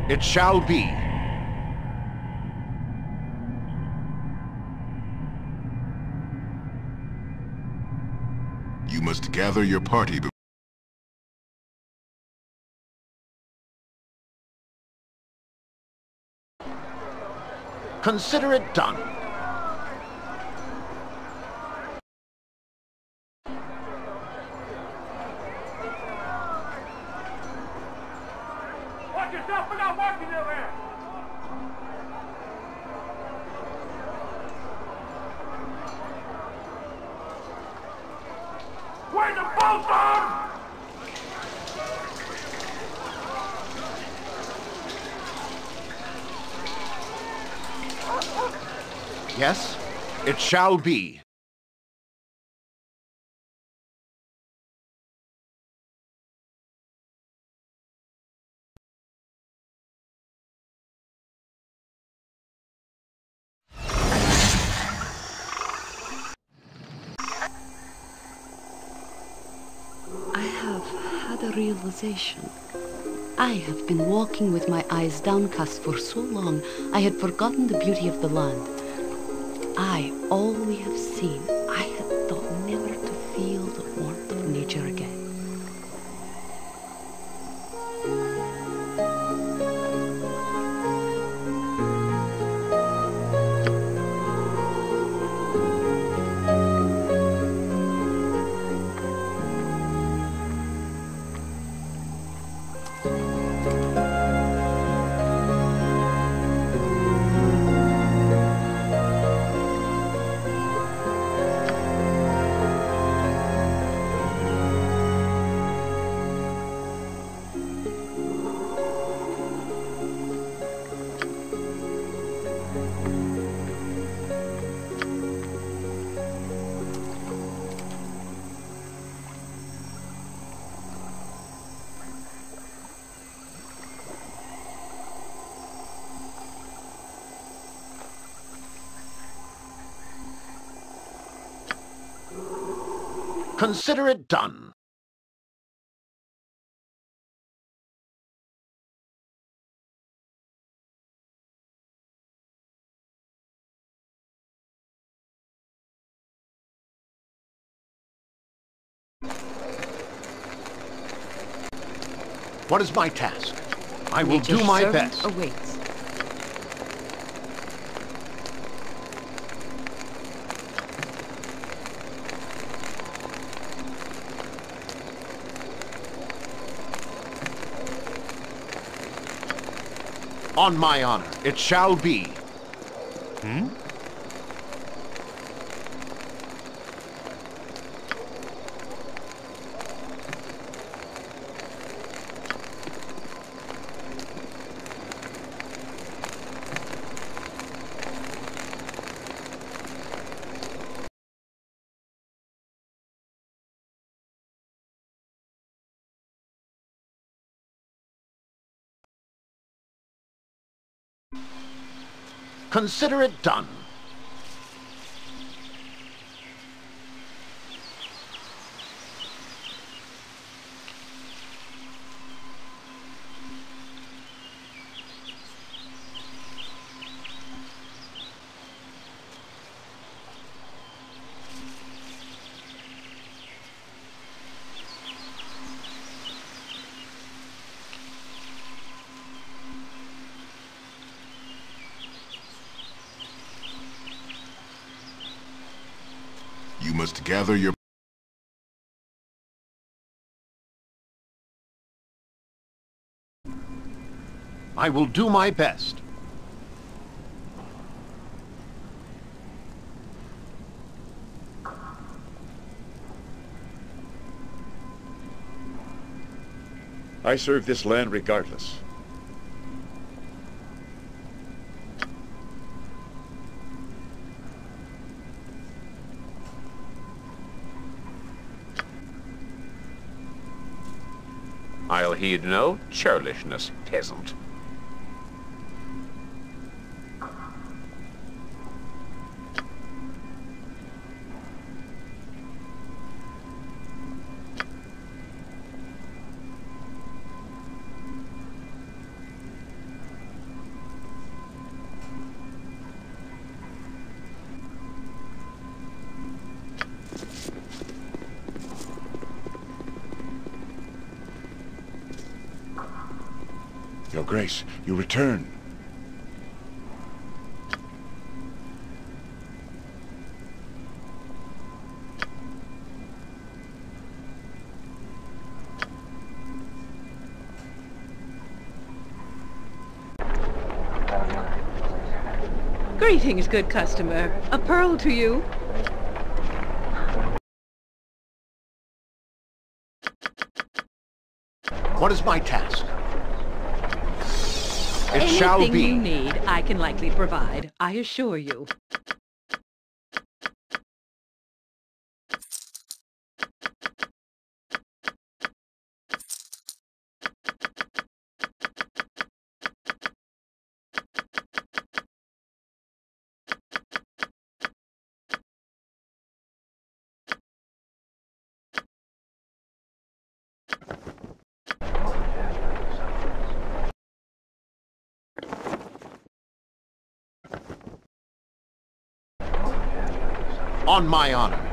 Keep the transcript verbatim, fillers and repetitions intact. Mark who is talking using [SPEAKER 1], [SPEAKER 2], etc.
[SPEAKER 1] it shall be.
[SPEAKER 2] You must gather your party.
[SPEAKER 1] Consider it done.
[SPEAKER 3] Watch yourself, we're not walking over there! Where's the Baldur?
[SPEAKER 1] Yes, it shall be.
[SPEAKER 4] I have had a realization. I have been walking with my eyes downcast for so long, I had forgotten the beauty of the land. I, all we have seen, I had thought never to feel the warmth of nature again.
[SPEAKER 1] Consider it done. What is my task? I will
[SPEAKER 4] Nature's
[SPEAKER 1] do my
[SPEAKER 4] servant
[SPEAKER 1] best.
[SPEAKER 4] awaits.
[SPEAKER 1] On my honor, it shall be.
[SPEAKER 2] Hmm?
[SPEAKER 1] Consider it done.
[SPEAKER 2] You must gather your...
[SPEAKER 1] I will do my best.
[SPEAKER 5] I serve this land regardless.
[SPEAKER 6] I'll heed no churlishness, peasant.
[SPEAKER 5] Your Grace, you return.
[SPEAKER 7] Greetings, good customer. A pearl to you.
[SPEAKER 1] What is my task? It shall
[SPEAKER 7] Anything
[SPEAKER 1] be.
[SPEAKER 7] you need, I can likely provide, I assure you.
[SPEAKER 1] On my honor.